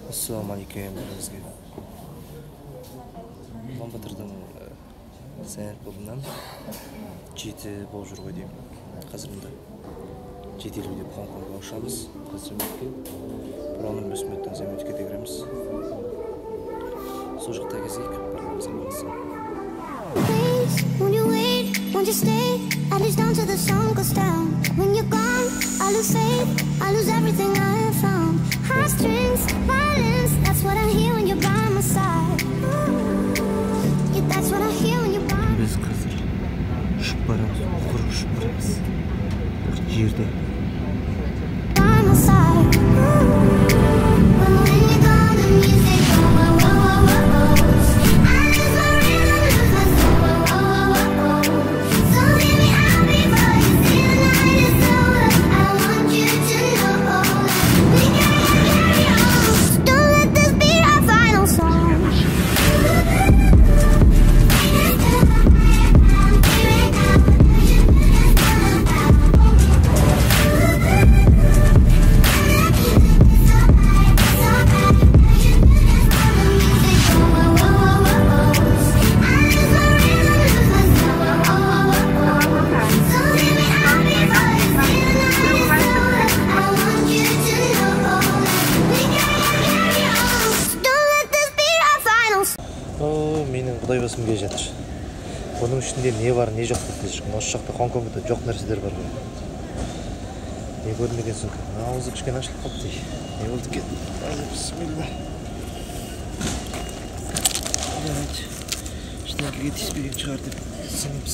Assalamualaikum бәріңізге. Ламбатырдың сәнет болынан 7 болып жүр ғой деймін. Қазір мұнда 7 елу деп Гонконгға ұшамыз. Қазір мүмкін бір 10-15 минуттан зәметке дегіреміз. Сол жақта кезейік, барлығымызға болсын. Won't you wait, won't you stay, at least down till the sun goes down. When you're gone, I lose faith, I lose everything I have found. Heartstrings, violence, that's what I hear when you're by my side. Yeah, that's what I hear when you're by my side. Biz қазір ұшып барамыз, құр ұшып барамыз. Жерде. By my side. When you're gone, the music go, whoa, whoa, whoa, whoa. I lose my rhythm, lose my soul, whoa, whoa, whoa, whoa. So hear me out before you see the night is over. I want you to know we gotta carry on. Don't let this be our final song. Менің құдай басым келе жатыр. Оның ішінде не бар, не жоқ деп шыққан. Осы жақта Гонконгда жоқ нәрселер бар ғой. Не көрмеген соң. Аузы кішкене ашылып қалыпты. Не болды екен? Бисмилла. Давайте. Ештеңеге тиіспеген шығар деп сенеміз.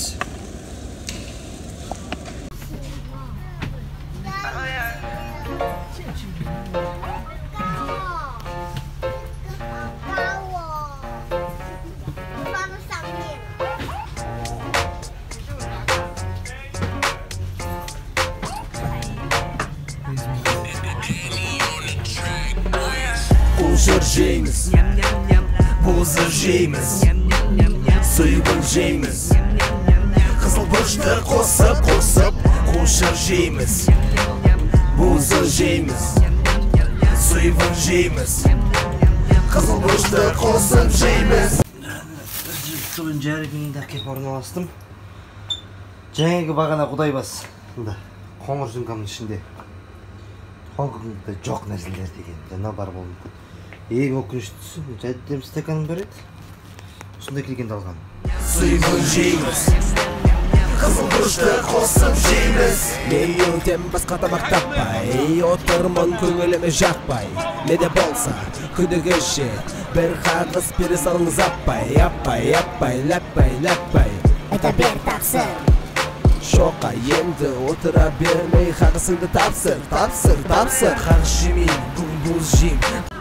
Қушыр жейміз, бозы жейміз, сұйғын жейміз, қызыл бұрышты қосып, қушыр жейміз, бозы жейміз, сұйғын жейміз, қызыл бұрышты қосып жейміз. Бүгін жарығында кеп орналастым. Жаңағы бағана құдай бас. Қоңыр сүмкамның ішінде. Гонконгда жоқ нәрселер деген жаңа бар болды. Ең өкініштісі, жәрдем стаканым бар еді. Сонда келгенде алған. Сұйғын жейміз, қызыл бұрышты қосып жейміз. Мейілден басқа тамақ таппай, отырмын көңіліме жақпай. Не де болса, күдігіше, бір қағыз бере салыңыз аппай, ләппай. Это бер тақсыр. Шоқа енді отыра бермей, қағысыңды тапсыр. Қағыс жемей, бұл жейм.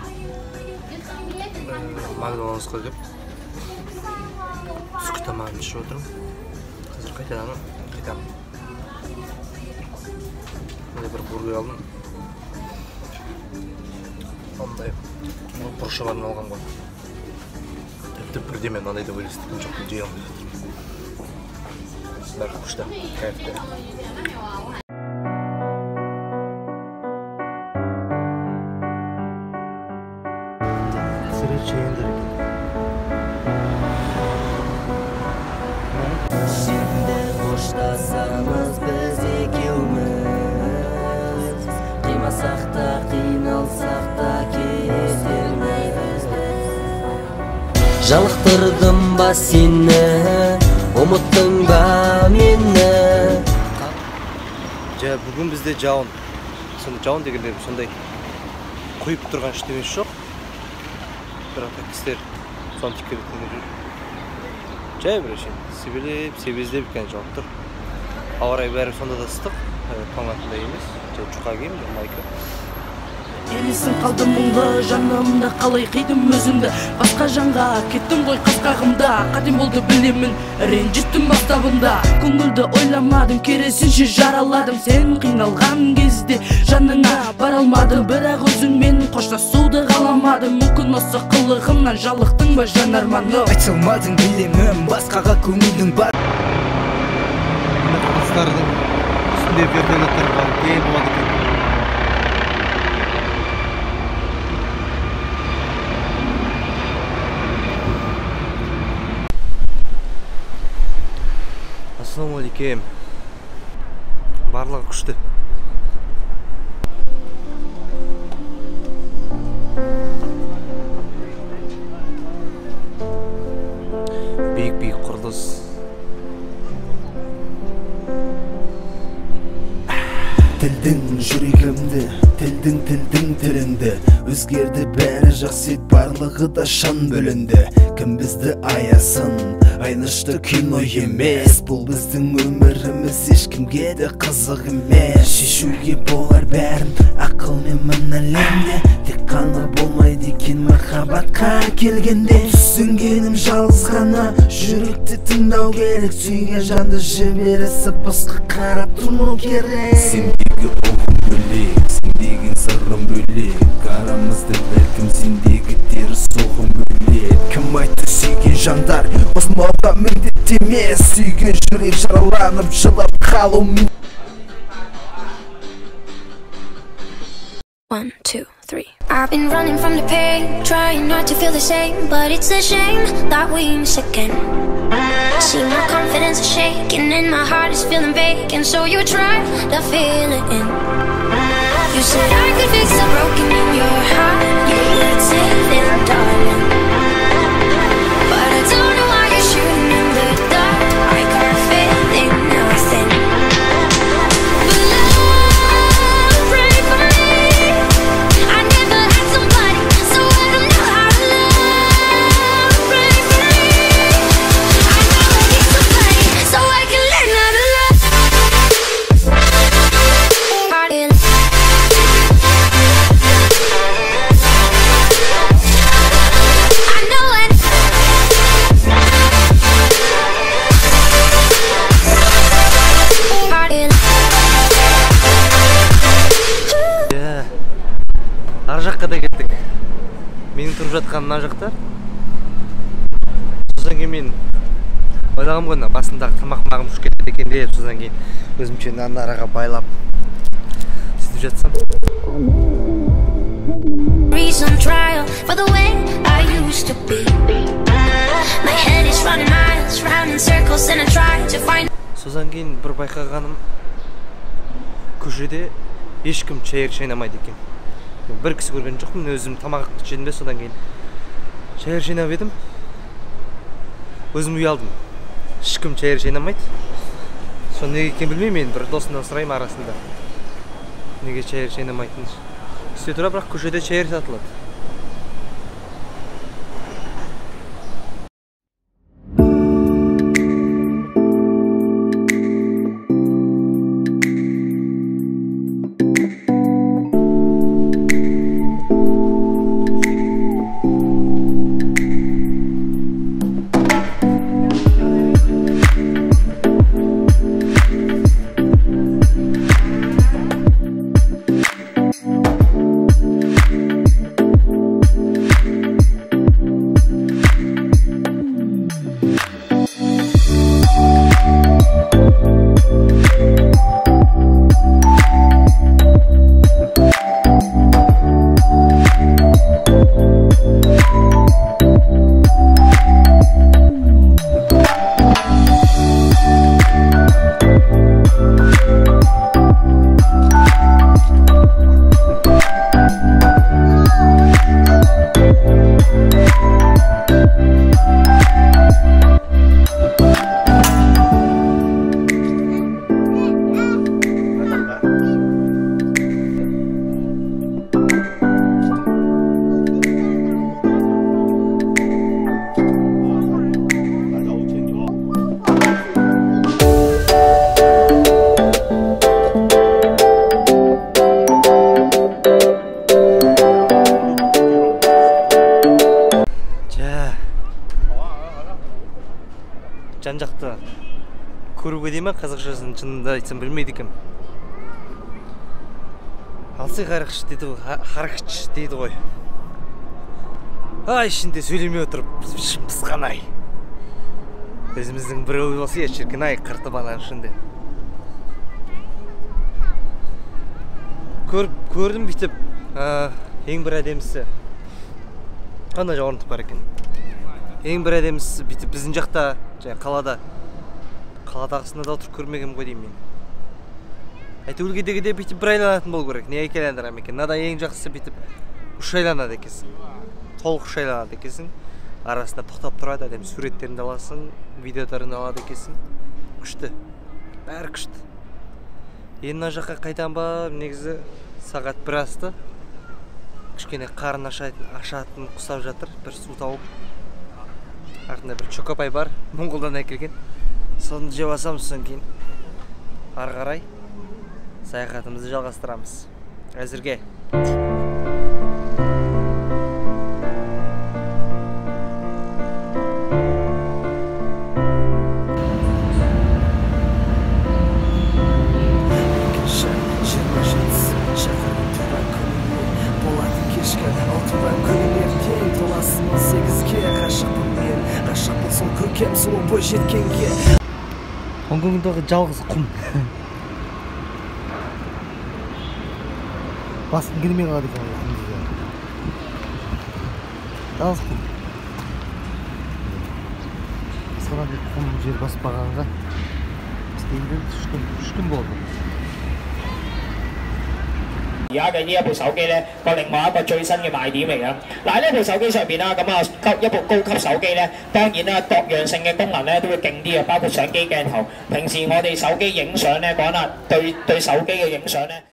Макдональдсқа кеп түскі тамағын ішіп отырмын. Қазір қайтамын. Міне бір бургер алдым. Ондай бұршығарын алған ғой. Тіпті бірде мен мынандай да елестеткен жоқпын, жей алмай жатырмын. Бәрі күшті, кайфты. Встреча ендер екен. Şimdi қоштасамыз біз екеуміз, қимасақ та, қиналсақ та кетермейміз. Жалықтырдым ба сені, ұмыттың ба мені? Бүгін бізде жауын. Жауын дегенде сондай қойып тұрған ештеңесі жоқ. Бірақ кісілер соны тікеліктен жүр. Жай бір үшін себездеп екен жауып тұр. Ауа райы бәрі сонда да ыстық. Таң атында емес. Жұқа киім, майка. Елесің қалды мұңлы жанымда, қалай қидым өзімді. Басқа жанға кеттім ғой қасқағымда. Қадем болды білемін, ренжіттім бастабында. Көңілді ойламадым, керісінше жараладым. Сен қиналған кезде жанына бара алмадым. Бірақ өзіңмен қоштасуды қаламадым. Мүмкін осы қылығымнан жалықтың ба жанарманым? Айта алмадың білемін, басқаға көңілдің бар. Қыздардың үстінде вертолеттер бар, кейін болады екен. Мінекей барлығы күшті. Бейік құрылыс. Тілдің жүрегімді, тілдің тіліңді өзгерді бәрі жақсы, барлығы да шын бөлінді. Кім бізді аясын, айнышты кино емес. Бұл біздің өміріміз, ешкімге де қызық емес. Шешуге болар бәрін ақылмен мына әлемде. Тек қана болмайды екен махаббатқа келгенде. Түсінгенім жалғыз ғана жүректі тыңдау керек. Сүйген жанды жіберісіп басқа қарап тұрмау керек. Сендегі оғым бөлек, сендеген сырым бөлек. Арамызды бәлкім сендегі теріс соғым бөлек. Кім айтты сүйген жандар осынауға міндетті емес. Сүйген жүрек жараланып жылап қалу. 1, 2, 3. I've been running from the pain, trying not to feel the same, but it's a shame that we miss again. See, my confidence is shaking and my heart is feeling vacant, so you try to fill it in. You said I could fix the broken in your heart, you would save them, darling. But I don't know why you're shooting in the dark, I can't feel in nothing. But love, pray for me. I never had somebody, so I don't know how to love. Pray for me. I know I need somebody, so I can learn how to love. I know it. Ар жаққа да кеттік. Менің тұрып жатқан мына жақта. Содан кейін мен ойлағам ғой, басындағы тамақ-мағым ұшып кетеді екен деп, содан кейін өзімше араға байлап сөйтіп жатсам. Reason trial for the way I used to be. My head is running miles round in circles and I try to find. Содан кейін бір байқағаным, көшеде ешкім шайыр шайнамайды екен. Бір кісі көрген жоқпын, өзім тамақ жедім бе, содан кейін шайыр шайнап едім. Өзім ұялдым. Ешкім шайыр шайнамайды. Соны неге екенін білмеймін, бір досымнан сұраймын арасында. Неге шайыр шайнамайтынын. Сөйте тұра, бірақ көшеде шайыр сатылады. Жан-жақты көруге дейме, қазақшасын шынында айтсам білмейді екем. Алсай қарақшы дейді ғой. Ай, ішінде сөйлемей отырып, пысқан-ай. Өзіміздің бір ой болса, шіркін-ай, қыртып-ана ішінде. Көрдім бүйтіп, ең бір әдемісі. Қандай орындық бар екен. Ең бір әдемісі бүйтіп біздің жақта, қалада қаладағысында да отырып көрмегенмін ғой деймін мен. Әйтеуір кедегіде бүйтіп бір айланатын болу керек. Не айландырам екен? Мынада ең жақсысы бүйтіп үш айланады екенсің. Толық үш айланады екенсің. Арасында тоқтап тұрады, әдемі суреттеріңді аласың, видеоларыңды алады екенсің. Күшті. Бәрі күшті. Енді мына жаққа қайтам ба, негізі сағат 1 асты. Кішкене қарын ашатын құсап жатыр, бір су тауып. Артында бір чокопай бар, Моңғолдан әкелген. Соны жеп алсам, содан кейін ары қарай саяхатымызды жалғастырамыз. Әзірге. Хонконгдағы жалғыз құм. Басқым келмей қалады екен құмды. Жалғыз құм. Содан бір құм жер баспағанға істейді 3 күн болды. 而家嘅呢一部手機咧，個另外一個最新嘅賣點嚟㗎。嗱，呢部手機上邊啦，咁啊一部高級手機咧，當然啦，各樣性嘅功能咧都會勁啲啊，包括相機鏡頭。平時我哋手機影相咧講啦，對手機嘅影相咧。